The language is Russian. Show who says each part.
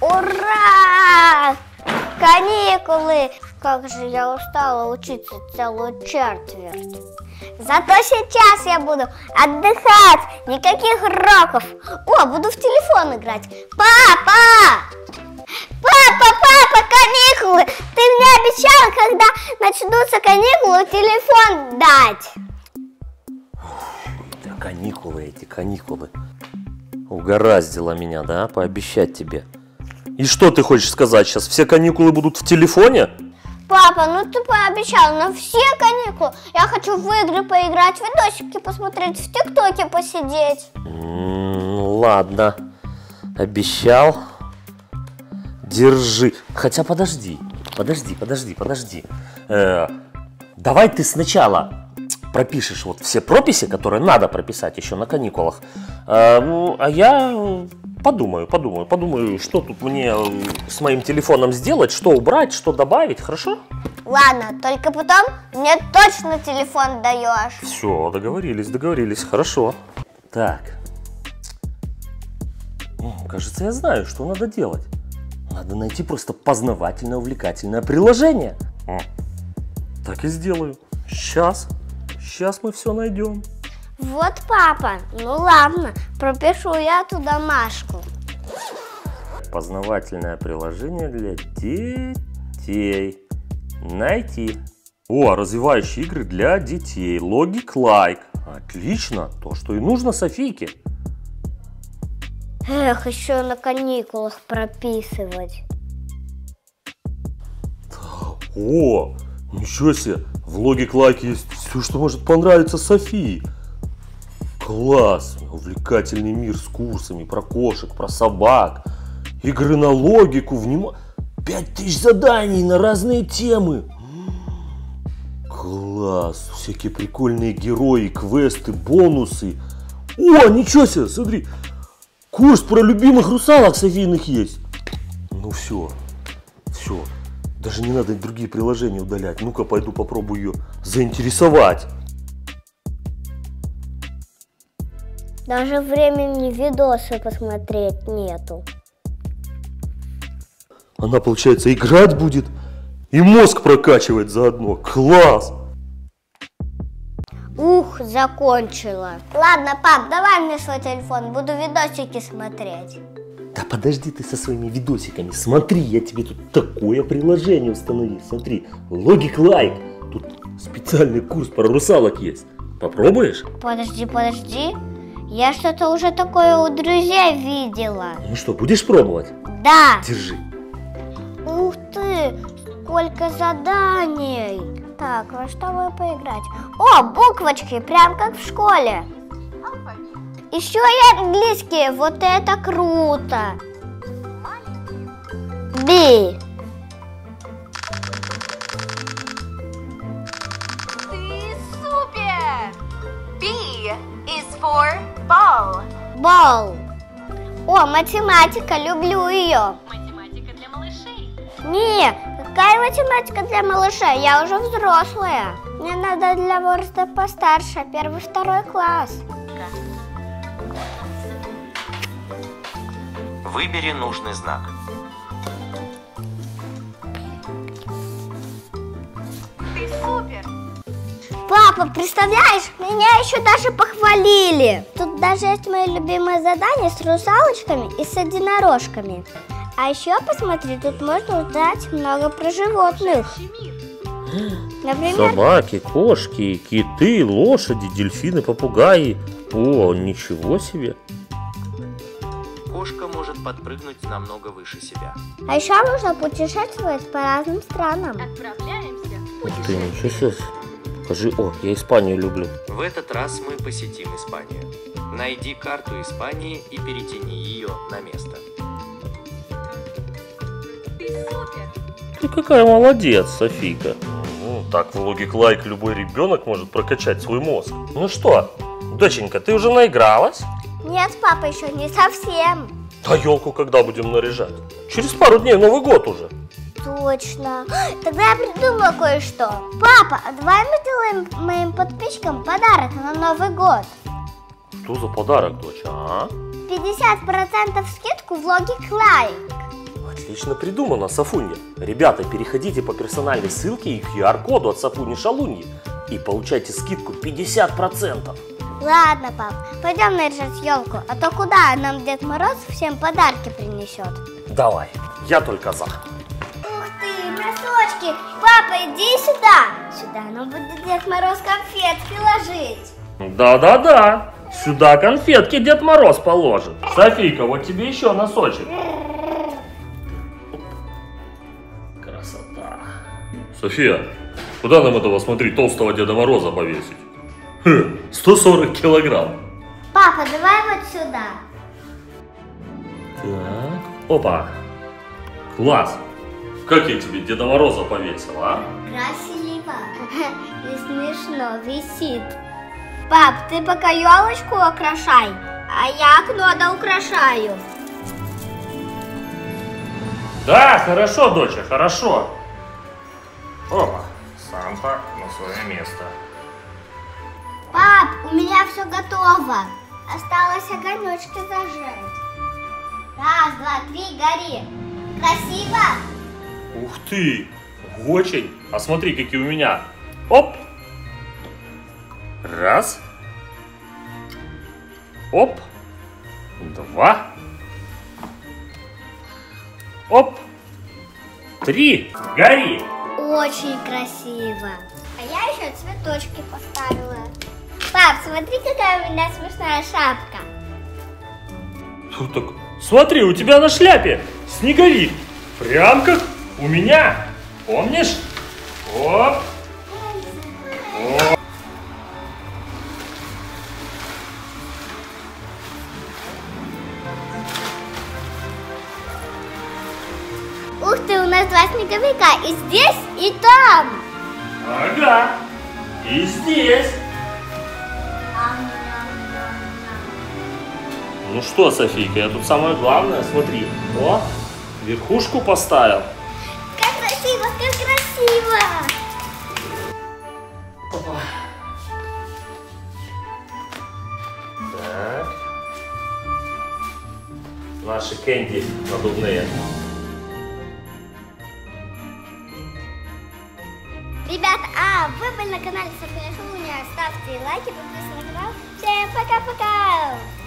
Speaker 1: Ура! Каникулы! Как же я устала учиться целую четверть. Зато сейчас я буду отдыхать, никаких уроков. О, буду в телефон играть. Папа! Папа, каникулы! Ты мне обещал, когда начнутся каникулы, телефон дать.
Speaker 2: Да каникулы эти, каникулы. Угораздило меня, да, пообещать тебе. И что ты хочешь сказать сейчас? Все каникулы будут в телефоне?
Speaker 1: Папа, ну ты пообещал на все каникулы. Я хочу в игры поиграть, видосики посмотреть, в ТикТоке посидеть.
Speaker 2: Ладно, обещал. Держи. Хотя подожди. Давай ты сначала пропишешь вот все прописи, которые надо прописать еще на каникулах. А я подумаю, что тут мне с моим телефоном сделать, что убрать, что добавить, хорошо?
Speaker 1: Ладно, только потом мне точно телефон даешь.
Speaker 2: Все, договорились, хорошо. Так. Кажется, я знаю, что надо делать. Надо найти просто познавательное, увлекательное приложение. Так и сделаю. Сейчас мы все найдем.
Speaker 1: Вот, папа, ну ладно, пропишу я туда Машку.
Speaker 2: Познавательное приложение для детей. Найти. О, развивающие игры для детей. Logic Like. Отлично, то, что и нужно Софийке.
Speaker 1: Эх, еще на каникулах прописывать.
Speaker 2: О, ничего себе, в Logic Like есть все, что может понравиться Софии. Класс, увлекательный мир с курсами про кошек, про собак, игры на логику, 5000 заданий на разные темы. Класс, всякие прикольные герои, квесты, бонусы. О, ничего себе, смотри, курс про любимых русалок Софийных есть. Ну все, даже не надо другие приложения удалять. Ну-ка, пойду попробую ее заинтересовать.
Speaker 1: Даже времени видосы посмотреть нету.
Speaker 2: Она, получается, играть будет и мозг прокачивать заодно. Класс!
Speaker 1: Ух, закончила. Ладно, пап, давай мне свой телефон, буду видосики смотреть.
Speaker 2: Да подожди ты со своими видосиками. Смотри, я тебе тут такое приложение установил. Смотри, Logic Like. Тут специальный курс про русалок есть. Попробуешь?
Speaker 1: Подожди. Я что-то уже такое у друзей видела.
Speaker 2: Ну что, будешь пробовать?
Speaker 1: Да.
Speaker 2: Держи.
Speaker 1: Ух ты, сколько заданий. Так, во что бы поиграть? О, буквочки, прям как в школе. Еще и английские, вот это круто. B.
Speaker 3: Ты супер! B is for ball.
Speaker 1: Ball. О, математика, люблю ее.
Speaker 3: Математика для малышей.
Speaker 1: Не, какая математика для малышей? Я уже взрослая. Мне надо для возраста постарше, 1-2 класс.
Speaker 4: Выбери нужный знак.
Speaker 3: Ты супер!
Speaker 1: Папа, представляешь, меня еще даже похвалили. Тут даже есть мои любимые задания с русалочками и с единорожками. А еще посмотри, тут можно узнать много про животных. Например,
Speaker 2: Собаки, кошки, киты, лошади, дельфины, попугаи. О, ничего себе.
Speaker 4: Кошка может подпрыгнуть намного выше себя.
Speaker 1: а еще можно путешествовать по разным странам.
Speaker 3: Отправляемся в
Speaker 2: Ух ты,
Speaker 3: путешествие.
Speaker 2: ничего себе. Покажи, о, я Испанию люблю.
Speaker 4: В этот раз мы посетим Испанию. Найди карту Испании и перетяни ее на место.
Speaker 3: Ты супер!
Speaker 2: Ты какая молодец, Софийка. Так в Logic Like любой ребенок может прокачать свой мозг. Ну что, доченька, ты уже наигралась?
Speaker 1: Нет, папа, еще не совсем.
Speaker 2: А елку когда будем наряжать? Через пару дней Новый год уже.
Speaker 1: Точно. Тогда я придумала кое-что. Папа, а давай мы сделаем моим подписчикам подарок на Новый год.
Speaker 2: Что за подарок, дочь, а?
Speaker 1: 50% скидку в Logic Like.
Speaker 2: Отлично придумано, Сафунья. Ребята, переходите по персональной ссылке и QR-коду от Сафуни Шалуньи и получайте скидку 50%.
Speaker 1: Ладно, пап, пойдем наряжать елку, а то куда нам Дед Мороз всем подарки принесет?
Speaker 2: Давай, я только за.
Speaker 1: Ух ты, носочки! Папа, иди сюда! Сюда нам будет Дед Мороз конфетки ложить.
Speaker 2: Да-да-да, сюда конфетки Дед Мороз положит. Софийка, вот тебе еще носочек. Красота. София, куда нам этого, смотри, толстого Деда Мороза повесить? 140 килограмм.
Speaker 1: Папа, давай вот сюда.
Speaker 2: Так, опа. Класс. Как я тебе Деда Мороза повесил, а?
Speaker 1: Красиво. И смешно висит. Пап, ты пока елочку украшай, а я окно доукрашаю.
Speaker 2: Да, хорошо, доча, хорошо. Опа, Санта на свое место.
Speaker 1: Пап, у меня все готово. Осталось огонечки зажечь. Раз, два, три, гори. Красиво?
Speaker 2: Ух ты, очень. А смотри, какие у меня. Оп. Раз. Оп. Два. Оп. Три. Гори.
Speaker 1: Очень красиво. А я еще цветочки поставила. Пап, смотри, какая у меня смешная шапка.
Speaker 2: Тут так. Смотри, у тебя на шляпе снеговик. Прям как у меня. Помнишь? Оп. Оп.
Speaker 1: Ух ты, у нас два снеговика. И здесь, и там.
Speaker 2: Ага. И здесь. Ну что, Софийка, я тут самое главное, смотри. О, верхушку поставил.
Speaker 1: Как красиво, как красиво.
Speaker 2: Опа. Так. Наши кэнди надувные.
Speaker 1: Ребята, вы были на канале София Шалунья. Ставьте лайки, подписывайтесь на канал. Всем пока-пока.